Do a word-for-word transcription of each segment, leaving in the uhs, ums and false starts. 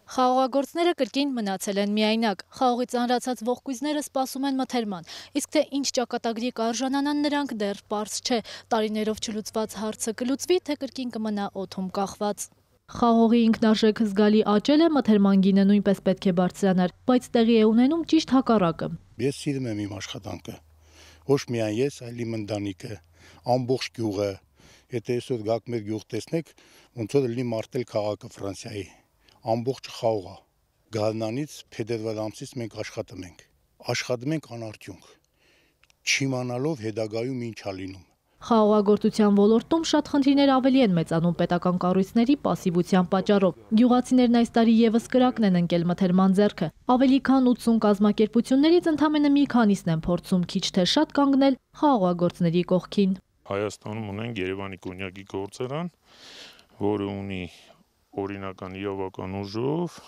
Խաղողագործները կրկին մնացել են միայնակ, խաղողից անրացած ողկույզները սպասում են մթերման, իսկ թե ինչ ճակատագրի կարժանանան նրանք դեռ պարզ չէ, տարիներով չլուծված հարցը կլուծվի, թե կրկին կմնա օդում կախված։ Խաղողի ինքնարժեք զգալի աճել է, մթերման գինը նույնպես պետք է բարձրանար, բայց տեղի է ունենում ճիշտ հակառակը։ Ես սիրում եմ իմ աշխատանքը, ոչ միայն ես, այլ իմ ընտանիքը, ամբողջ գյուղը, եթե այսօր գաք մեր գյուղ տեսնեք, ոնց որ լինի մարտել քաղաքը Ֆրանսիայի, ամբողջ խաղողը, գարնանից փետրվար ամսից մենք աշխատում ենք, աշխատում ենք անարդյունք, չիմանալով հետագայում ինչ ա լինում։ Խաղողագործության ոլորտում շատ խնդիրներ ավելի են մեծանում պետական կառույցների պասիվության պատճառով։ Գյուղացիներն այս տարի ևս կրակն են ընկել մթերման ձեռքը։ Ավելի քան ութսուն կազմակերպություններից ընդամենը մի քանիսն են փորձում քիչ թե շատ կանգնել խաղողագործների կողքին։ Հայաստանում ունենք Երևանի կոնյակի գործարան, որը ունի օրինական իրավական ուժով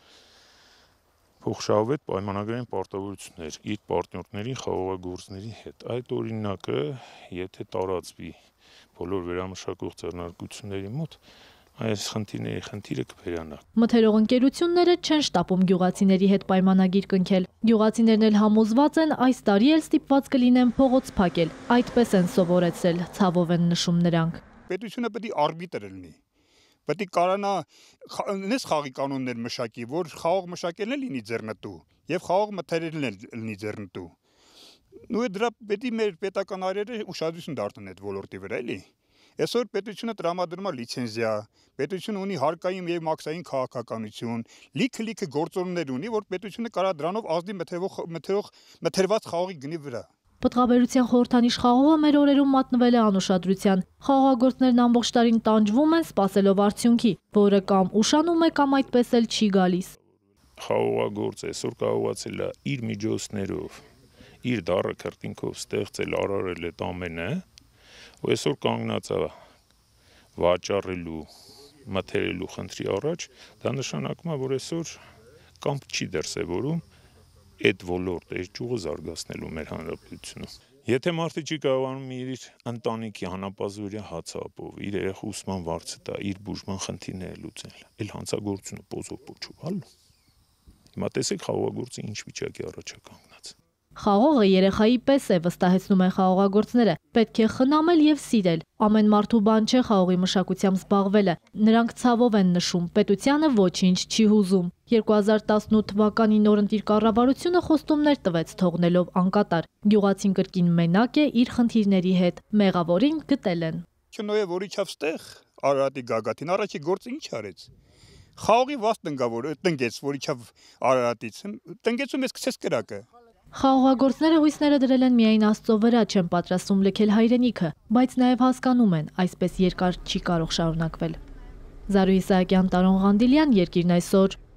փոխշահավետ պայմանագրային պարտավորություններ իր պարտներների խաղողագործների հետ։ Այդ օրինակը, եթե տարածվի բոլոր վերամշակող ձեռնարկությունների մոտ, այս խնդիրների խնդիրը կվերանա։ Մթերող ընկերությունները չեն շտապում գյուղացիների հետ պայմանագիր կնքել։ Գյուղացիներն էլ համոզված են, այս տարի էլ ստիպված կլինեն փողոց փակել։ Այդպես են սովորեցրել, ցավով են նշում նրանք։ Պետությունը պետք է արբիտր լինի։ Պետք է կարողանա նես խաղի կանոններ մշակի, որ խաղող մշակելն էլ լինի ձեռնտու եւ խաղող մթերելն էլ լինի ձեռնտու։ Նույն դրա պետք է մեր պետական այրերը ուշադրություն դարձնեն այդ ոլորտի վրա, էլի։ Այսօր պետությունը տրամադրում է լիցենզիա, պետությունը ունի հարկային եւ մաքսային քաղաքականություն, լիքը-լիքը գործոններ ունի, որ պետությունը կարող դրանով ազդի մթերող մթերող մթերված խաղողի գնի վրա։ Պտղաբերության խորհրդանիշ խաղողը մեր օրերում մատնվել է անուշադրության։ Խաղողագործներն ամբողջ տարին տանջվում են, սպասելով արդյունքի, որը կամ ուշանում է, կամ այդպես էլ չի գալիս։ Խաղողագործը այսօր կարողացել է իր միջոցներով, իր դառը քրտինքով ստեղծել, արարել այդ ամենը, ու այսօր կանգնած է վաճառելու, մթերելու խնդրի առաջ, դա նշանակում է, որ այսօր կամք չի դրսևորում այդ ոլորտը, այս ճյուղը զարգացնելու մեր հանրապետությունում։ Եթե մարդը չի կարողանում իր ընտանիքի հանապազօրյա հացը ապով, իր երեխու ուսման վարձը տա, իր բուժման խնդիրները լուծել, այլ հանցագործությունը պոզով պոչուվալ։ Հիմա տեսեք խաղողագործը ինչ վիճակի առաջ է կանգնած։ Խաղողը երեխայի պես է, վստահեցնում են խաղողագործները, պետք է խնամել եւ սիրել։ Ամեն մարդու բան չէ խաղողի մշակությամբ զբաղվելը։ Նրանք ցավով են նշում, պետությանը ոչինչ չի հուզում։ երկու հազար տասնութ թվականի նորընտիր կառավարությունը խոստումներ տվեց, թողնելով անկատար։ Գյուղացին կրկին մենակ է իր խնդիրների հետ, մեղավորին գտել են։ Չնոյը որ իջավ ստեղ, Արարատի գագաթին, առաջի գործը ինչ արեց։ Խաղողի վաստ տնգավոր տնգեց, որ իջավ Արարատից, տնգեցում ես գցես կրակը։ Խաղողագործները հույսները դրել են միայն Աստծո վրա, չեն պատրաստում լքել հայրենիքը, բայց նաև հասկանում են, այսպես երկար չի կարող շարունակվել։ Զարուհի Իսահակյան, Տարոն Ղանդիլյան, Երկիրն այսօր։